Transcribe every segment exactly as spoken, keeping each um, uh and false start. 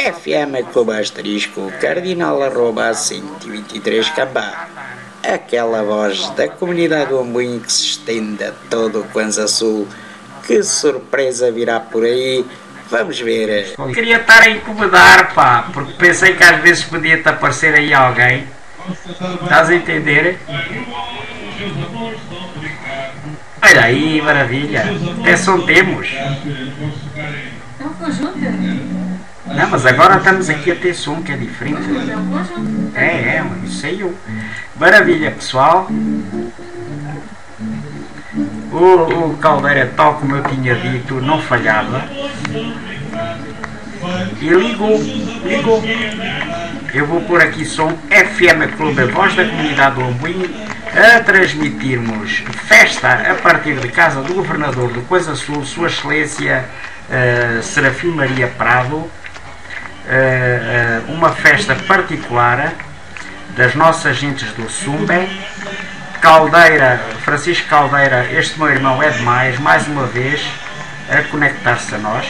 F M Clube Asterisco Cardinal arroba cento e vinte e três Cambá. Aquela voz da comunidade do Ambuim que se estende a todo o Kwanza Sul. Que surpresa virá por aí? Vamos ver. Queria estar a incomodar, pá, porque pensei que às vezes podia-te aparecer aí alguém. Estás a entender? Olha aí, maravilha. Até som temos. É um conjunto? Não, mas agora estamos aqui a ter som que é diferente. Mas é um conjunto. É, é, isso aí eu. Maravilha, pessoal. O, o Caldeira, tal como eu tinha dito, não falhava. E ligou, ligou. Eu vou pôr aqui som F M Clube, a voz da comunidade do Ambuim, a transmitirmos festa a partir de casa do Governador do Kwanza Sul, Sua Excelência uh, Serafim Maria Prado, uh, uh, uma festa particular das nossas gentes do Sumbe. Caldeira, Francisco Caldeira, este meu irmão é demais, mais uma vez, a conectar-se a nós.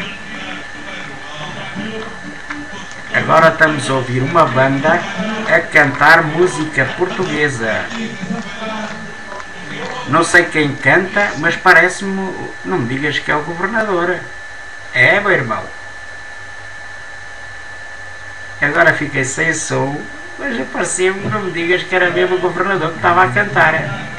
Agora estamos a ouvir uma banda a cantar música portuguesa. Não sei quem canta, mas parece-me... Não me digas que é o Governador. É, meu irmão. Agora fiquei sem som, mas parecia-me que não me digas que era mesmo o Governador que estava a cantar.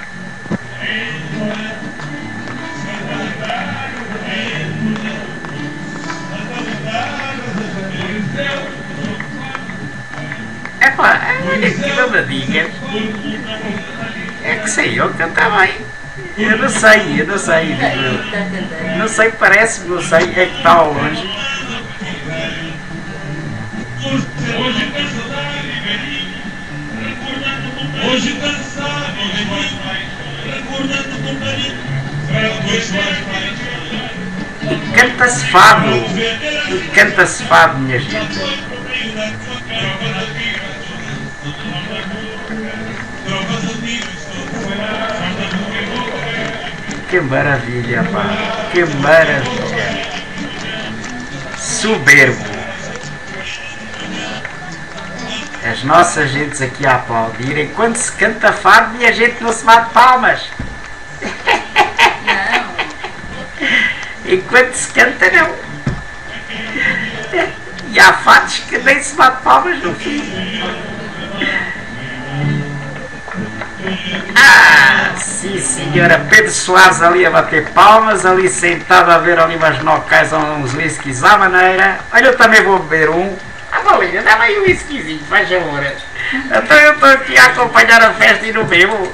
Epá, olha que não me digas. É que sei eu cantar bem. Eu não sei, eu não sei. Não sei, parece-me, não sei, é que está ao longe. Hoje dançado, recordando com carinho, canta-se fado, canta-se fado, minha gente. Que maravilha, pá, que maravilha. Soberbo. As nossas gentes aqui a aplaudir, enquanto se canta fado e a gente não se bate palmas. Não. Enquanto se canta, não. E há fados que nem se bate palmas no fim. Ah, sim senhora, Pedro Soares ali a bater palmas, ali sentado a ver ali umas nocais, uns whiskies à maneira. Olha, eu também vou beber um. Ah, Bolinha, dá-me aí um whiskyzinho, faz favor. Então eu estou aqui a acompanhar a festa e não bebo.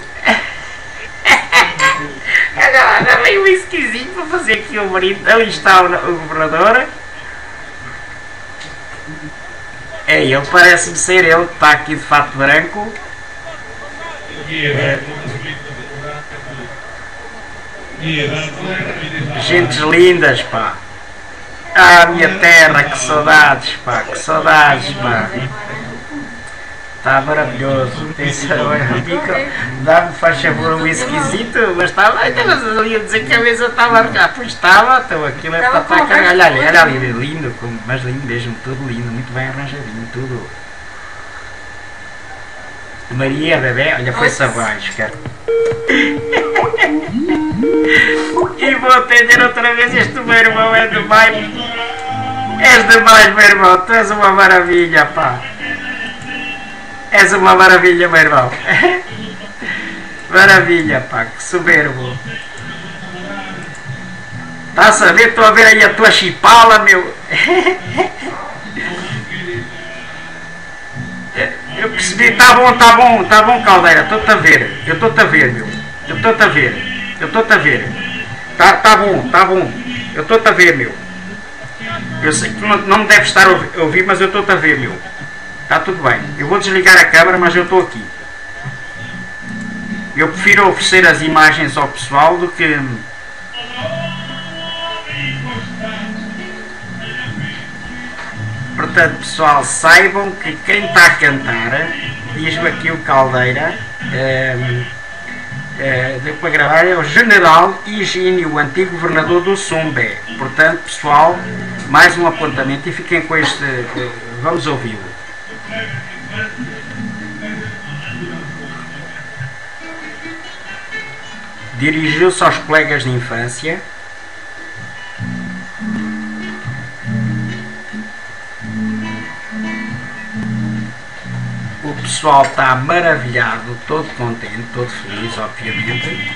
Dá-me aí um whiskyzinho para fazer aqui o brinde. Ali está o, o Governador. É ele, parece-me ser ele, que está aqui de fato branco. É. Gentes lindas, pá. Ah, minha terra, que saudades, pá, que saudades, pá. Está maravilhoso. Dá-me, faz favor, um whiskyzito, mas estava, mas ali a dizer que a mesa estava a ficar. Pois estava, então aquilo é para estar a carregar. Olha ali, olha ali, lindo, mas lindo mesmo, tudo lindo, muito bem arranjadinho, tudo. Maria, bebê, olha, foi-se abaixo, cara. E vou atender outra vez, este meu irmão é demais. És demais, meu irmão, tu és uma maravilha, pá. És uma maravilha, meu irmão. Maravilha, pá, que soberbo. Estás a ver? Estou a ver aí a tua chipala, meu. Eu percebi, está bom, está bom, está bom, Caldeira, estou-te a ver, eu estou-te a ver, meu, eu estou-te a ver, eu estou-te a ver, está tá bom, está bom, eu estou-te a ver, meu, eu sei que não, não me deve estar a ouvir, mas eu estou-te a ver, meu, está tudo bem, eu vou desligar a câmara, mas eu estou aqui, eu prefiro oferecer as imagens ao pessoal do que... Portanto, pessoal, saibam que quem está a cantar, diz-me aqui o Caldeira, é, é, deu para gravar, é o General Higínio, o antigo governador do Sumbe. Portanto, pessoal, mais um apontamento e fiquem com este, vamos ouvi-lo. Dirigiu-se aos colegas de infância. O pessoal está maravilhado, todo contente, todo feliz, obviamente.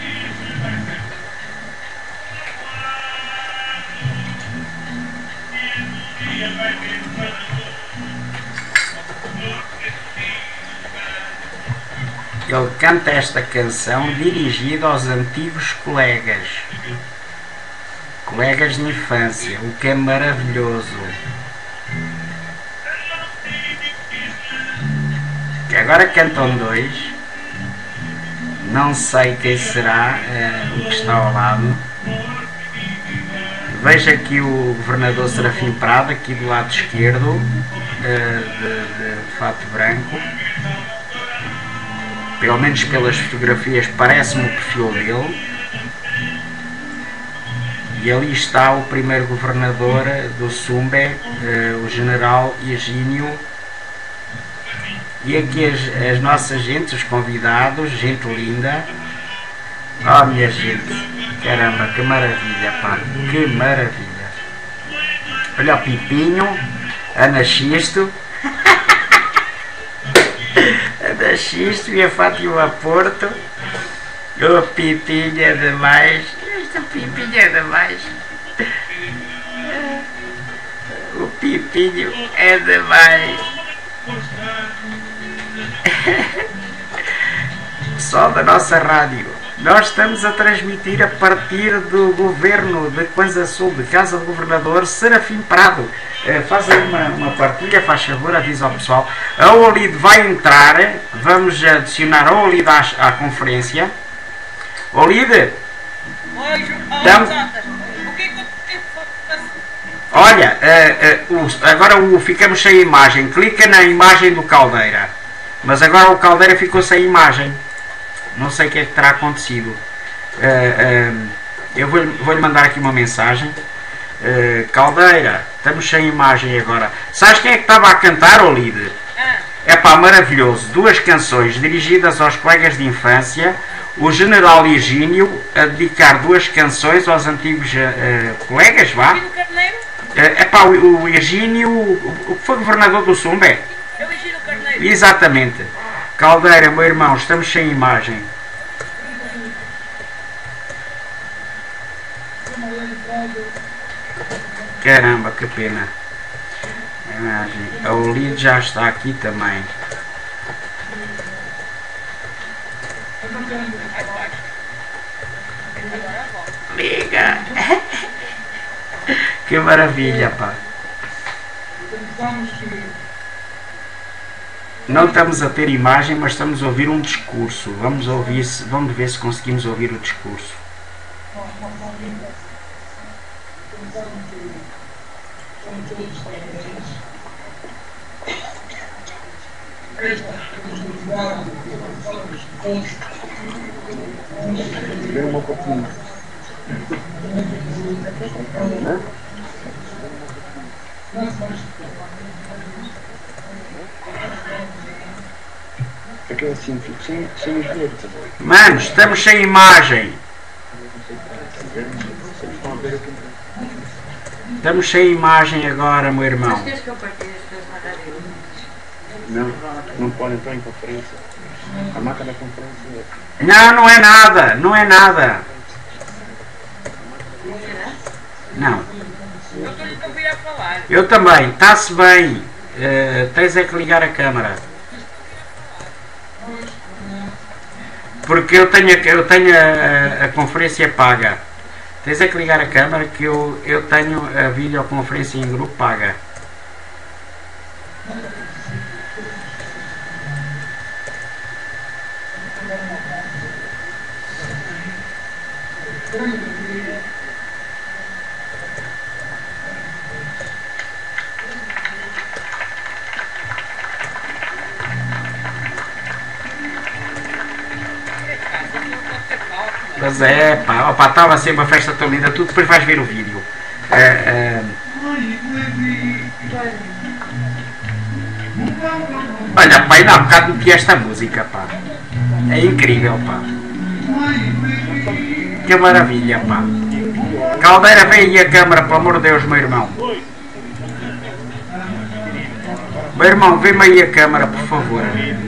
Ele canta esta canção dirigida aos antigos colegas, colegas de infância, o que é maravilhoso. Que agora cantam dois, não sei quem será uh, o que está ao lado. Vejo aqui o governador Serafim Prado, aqui do lado esquerdo, uh, de, de, de fato branco. Pelo menos pelas fotografias parece-me o perfil dele. E ali está o primeiro governador do Sumbe, uh, o general Higínio. E aqui as, as nossas gentes, os convidados, gente linda. Oh, minha gente, caramba, que maravilha, pá, que maravilha. Olha o Pipinho, Ana Xisto. Ana Xisto e a Fátima Porto. O Pipinho é demais. Este Pipinho é demais. O Pipinho é demais. Pessoal da nossa rádio, nós estamos a transmitir a partir do governo de Quanza Sul, de Casa do Governador Serafim Prado. Uh, faz aí uma, uma partilha, faz favor, avisa ao pessoal. A Olide vai entrar, vamos adicionar a Olide à, à conferência. Olide, tam... olha, uh, uh, o, agora o, ficamos sem imagem, clica na imagem do Caldeira, mas agora o Caldeira ficou sem imagem. Não sei o que é que terá acontecido. Uh, uh, eu vou-lhe vou mandar aqui uma mensagem. Uh, Caldeira, estamos sem imagem agora. Sabes quem é que estava a cantar, Olide? É pá, maravilhoso. Duas canções dirigidas aos colegas de infância. O general Higínio a dedicar duas canções aos antigos uh, colegas, vá. É uh, pá, o, o Higínio, o que foi governador do Sumbe? É o Higínio Carneiro. Exatamente. Caldeira, meu irmão, estamos sem imagem. Caramba, que pena. A imagem. A Olide já está aqui também. Liga. Que maravilha, pá. Não estamos a ter imagem, mas estamos a ouvir um discurso. Vamos ouvir, se, vamos ver se conseguimos ouvir o discurso. Uma oportunidade. É assim, fico sem, sem ver. Mano, estamos sem imagem. Estamos sem imagem agora, meu irmão. Não, não pode entrar em conferência. A marca da conferência. Não, não é nada, não é nada. Não. Eu também, está-se bem. Uh, tens é que ligar a câmara. Porque eu tenho, eu tenho a, a conferência paga. Tens é que ligar a câmara que eu, eu tenho a videoconferência em grupo paga. Mas é, pá, opa, estava a ser uma festa tão linda, tu depois vais ver o vídeo. É, é, Olha, pá, ainda há bocado meti esta música, pá. É incrível, pá. Que maravilha, pá. Caldeira, vem aí a câmara, pelo amor de Deus, meu irmão. Meu irmão, vê-me aí a câmara, por favor.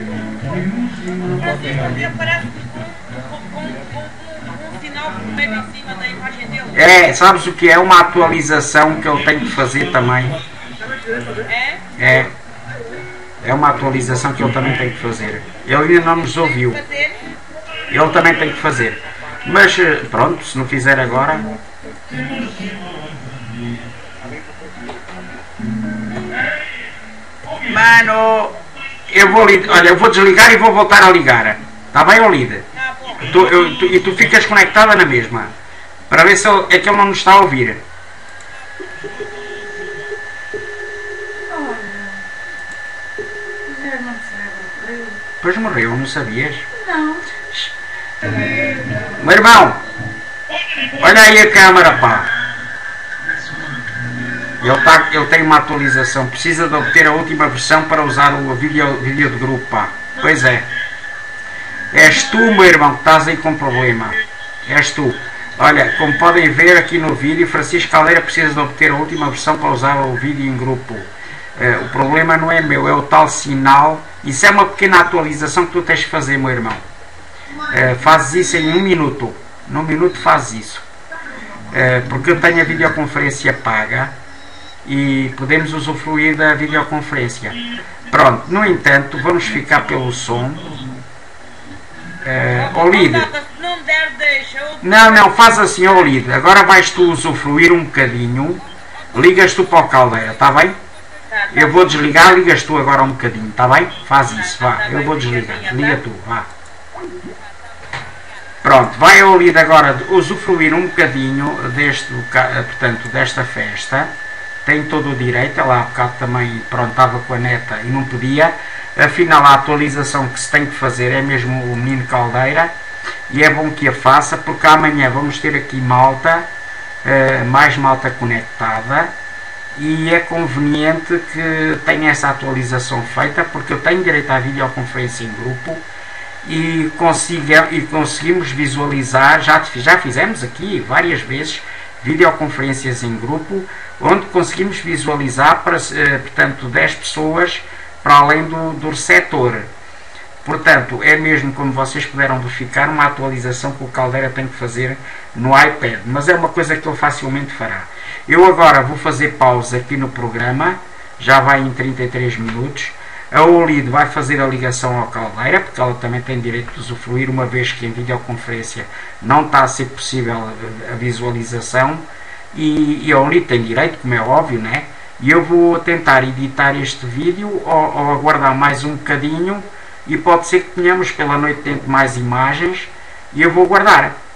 É, sabes o que é? Uma atualização que ele tem que fazer também. É? É uma atualização que ele também tem que fazer. Ele ainda não nos ouviu. Ele também tem que fazer. Mas pronto, se não fizer agora. Mano, eu vou, olha, eu vou desligar e vou voltar a ligar. Está bem, Olida? Tu, eu, tu, e tu ficas conectada na mesma. Para ver se ele, é que ele não nos está a ouvir. Pois morreu, não sabias? Não. Meu irmão, olha aí a câmara, pá. Ele, tá, ele tem uma atualização. Precisa de obter a última versão para usar o vídeo, vídeo de grupo, pá. Pois é. És tu, meu irmão, que estás aí com problema. És tu. Olha, como podem ver aqui no vídeo, Francisco Caldeira precisa de obter a última versão para usar o vídeo em grupo. Uh, o problema não é meu, é o tal sinal. Isso é uma pequena atualização que tu tens de fazer, meu irmão. Uh, fazes isso em um minuto. Num minuto fazes isso. Uh, porque eu tenho a videoconferência paga e podemos usufruir da videoconferência. Pronto, no entanto, vamos ficar pelo som. Uh, Olide. Não, não, faz assim, Olide. Agora vais tu usufruir um bocadinho. Ligas tu para o Caldeira, está bem? Eu vou desligar, ligas tu agora um bocadinho, está bem? Faz isso, vá. Eu vou desligar. Liga tu, vá. Pronto, vai ao Olide agora usufruir um bocadinho deste, portanto, desta festa. Tem todo o direito. Ela há bocado também, pronto, estava com a neta e não podia. Afinal, a atualização que se tem que fazer é mesmo o menino Caldeira. E é bom que a faça, porque amanhã vamos ter aqui malta, mais malta conectada. E é conveniente que tenha essa atualização feita, porque eu tenho direito à videoconferência em grupo e, consiga, e conseguimos visualizar, já, já fizemos aqui várias vezes videoconferências em grupo, onde conseguimos visualizar para, portanto, dez pessoas para além do, do receptor. Portanto, é mesmo, como vocês puderam verificar, uma atualização que o Caldeira tem que fazer no iPad, mas é uma coisa que ele facilmente fará. Eu agora vou fazer pausa aqui no programa, já vai em trinta e três minutos. A Olide vai fazer a ligação ao Caldeira, porque ela também tem direito de usufruir, uma vez que em videoconferência não está a ser possível a visualização, e, e a Olide tem direito, como é óbvio, né? E eu vou tentar editar este vídeo ou, ou aguardar mais um bocadinho, e pode ser que tenhamos pela noite dentro mais imagens, e eu vou guardar.